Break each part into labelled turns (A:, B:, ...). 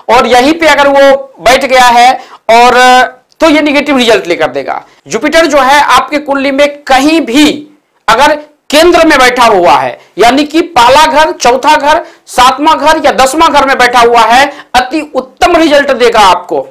A: और यहीं पे अगर वो बैठ गया है और तो ये निगेटिव रिजल्ट लेकर देगा। जुपिटर जो है आपके कुंडली में कहीं भी अगर केंद्र में बैठा हुआ है, यानी कि पहला घर, चौथा घर, सातवां घर या 10वां घर में बैठा हुआ है, अति उत्तम रिजल्ट देगा आपको।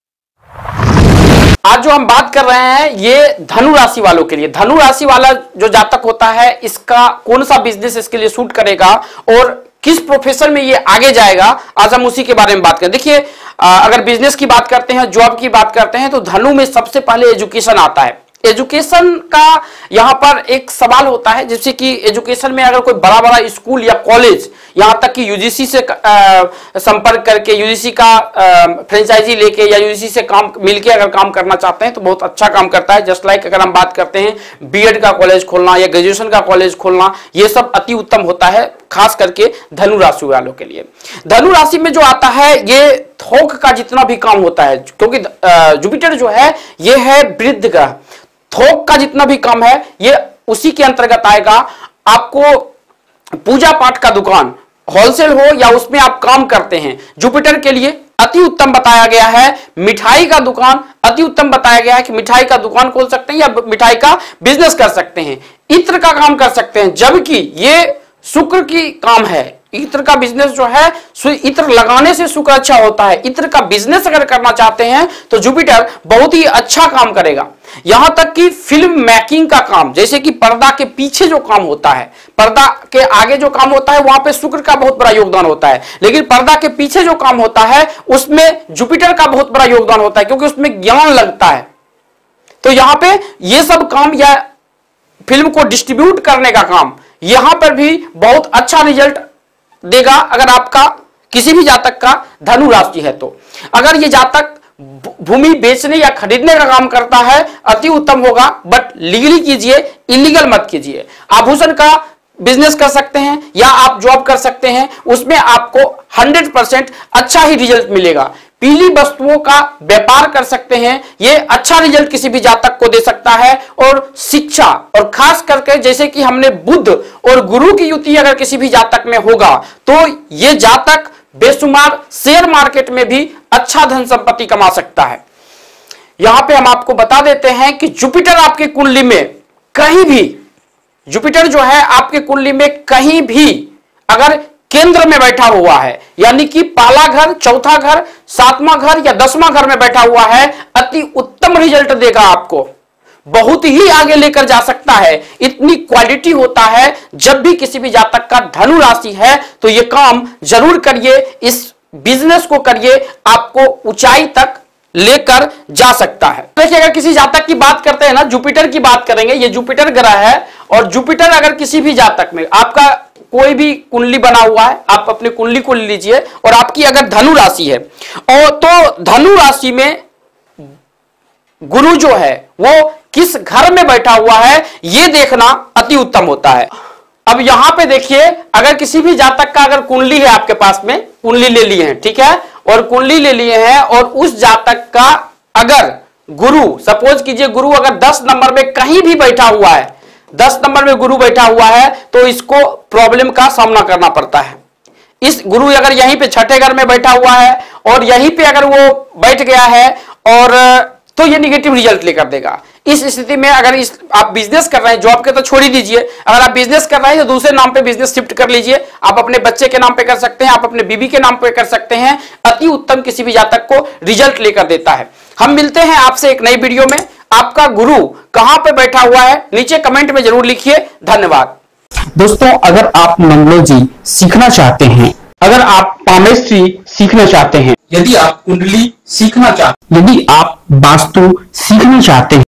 A: आज जो हम बात कर रहे हैं ये धनु राशि वालों के लिए। धनु राशि वाला जो जातक होता है, इसका कौन सा बिजनेस इसके लिए सूट करेगा और किस प्रोफेशन में ये आगे जाएगा, आज हम उसी के बारे में बात करें। देखिए, अगर बिजनेस की बात करते हैं, जॉब की बात करते हैं, तो धनु में सबसे पहले एजुकेशन आता है। एजुकेशन का यहां पर एक सवाल होता है, जैसे कि एजुकेशन में अगर कोई बड़ा बड़ा स्कूल या कॉलेज, यहां तक कि यूजीसी से संपर्क करके, यूजीसी का फ्रेंचाइजी लेके या यूजीसी से काम मिलके अगर काम करना चाहते हैं तो बहुत अच्छा काम करता है। जस्ट लाइक अगर हम बात करते हैं बीएड का कॉलेज खोलना या ग्रेजुएशन का कॉलेज खोलना, ये सब अति उत्तम होता है, खास करके धनु राशि वालों के लिए। धनु राशि में जो आता है ये थोक का जितना भी काम होता है, क्योंकि जुपिटर जो है ये है वृद्ध ग्रह, थोक का जितना भी काम है ये उसी के अंतर्गत आएगा। आपको पूजा पाठ का दुकान, होलसेल हो या उसमें आप काम करते हैं, जुपिटर के लिए अति उत्तम बताया गया है। मिठाई का दुकान अति उत्तम बताया गया है कि मिठाई का दुकान खोल सकते हैं या मिठाई का बिजनेस कर सकते हैं। इत्र का काम कर सकते हैं, जबकि ये शुक्र की काम है। इत्र का बिजनेस जो है, इत्र लगाने से शुक्र अच्छा होता है। इत्र का बिजनेस अगर करना चाहते हैं तो जुपिटर बहुत ही अच्छा काम करेगा। यहां तक कि फिल्म मेकिंग का काम, जैसे कि पर्दा के पीछे जो काम होता है, पर्दा के आगे जो काम होता है वहां पे शुक्र का बहुत बड़ा योगदान होता है, लेकिन पर्दा के पीछे जो काम होता है उसमें जुपिटर का बहुत बड़ा योगदान होता है, क्योंकि उसमें ज्ञान लगता है। तो यहां पे ये सब काम या फिल्म को डिस्ट्रीब्यूट करने का काम, यहां पर भी बहुत अच्छा रिजल्ट देगा अगर आपका किसी भी जातक का धनु राशि है तो। अगर ये जातक भूमि बेचने या खरीदने का काम करता है, अति उत्तम होगा, बट लीगली कीजिए, इलीगल मत कीजिए। आभूषण का बिजनेस कर सकते हैं या आप जॉब कर सकते हैं, उसमें आपको 100% अच्छा ही रिजल्ट मिलेगा। पीली वस्तुओं का व्यापार कर सकते हैं, यह अच्छा रिजल्ट किसी भी जातक को दे सकता है। और शिक्षा, और खास करके जैसे कि हमने बुध और गुरु की युति अगर किसी भी जातक में होगा तो यह जातक बेशुमार शेयर मार्केट में भी अच्छा धन संपत्ति कमा सकता है। यहां पे हम आपको बता देते हैं कि जुपिटर आपके कुंडली में कहीं भी, जुपिटर जो है आपके कुंडली में कहीं भी अगर केंद्र में बैठा हुआ है, यानी कि पहला घर, चौथा घर, सातवां घर या 10वां घर में बैठा हुआ है, अति उत्तम रिजल्ट देगा आपको, बहुत ही आगे लेकर जा सकता है। इतनी क्वालिटी होता है। जब भी किसी भी जातक का धनु राशि है तो यह काम जरूर करिए, इस बिजनेस को करिए, आपको ऊंचाई तक लेकर जा सकता है। देखिए, अगर किसी जातक की बात करते हैं ना, जुपिटर की बात करेंगे, ये जुपिटर ग्रह है, और जुपिटर अगर किसी भी जातक में, आपका कोई भी कुंडली बना हुआ है, आप अपनी कुंडली को लीजिए और आपकी अगर धनु राशि है, और तो धनु राशि में गुरु जो है वो किस घर में बैठा हुआ है ये देखना अति उत्तम होता है। अब यहां पे देखिए, अगर किसी भी जातक का अगर कुंडली है, आपके पास में कुंडली ले लिए हैं, ठीक है, और कुंडली ले लिए हैं, और उस जातक का अगर गुरु, सपोज कीजिए गुरु अगर 10 नंबर में कहीं भी बैठा हुआ है, 10 नंबर में गुरु बैठा हुआ है, तो इसको प्रॉब्लम का सामना करना पड़ता है। इस गुरु अगर यहीं पे छठे घर में बैठा हुआ है और यहीं पे अगर वो बैठ गया है, और तो ये निगेटिव रिजल्ट लेकर देगा। इस स्थिति में अगर आप बिजनेस कर रहे हैं, जॉब के तो छोड़ ही दीजिए, अगर आप बिजनेस कर रहे हैं तो दूसरे नाम पे बिजनेस शिफ्ट कर लीजिए। आप अपने बच्चे के नाम पे कर सकते हैं, आप अपने बीवी के नाम पे कर सकते हैं। अति उत्तम किसी भी जातक को रिजल्ट लेकर देता है। हम मिलते हैं आपसे एक नई वीडियो में। आपका गुरु कहां पे बैठा हुआ है नीचे कमेंट में जरूर लिखिए। धन्यवाद
B: दोस्तों। अगर आप मंगलोजी सीखना चाहते हैं, अगर आप पामेस्ट्री सीखना चाहते हैं,
C: यदि आप कुंडली सीखना चाहते हैं,
B: यदि आप वास्तु सीखना चाहते हैं,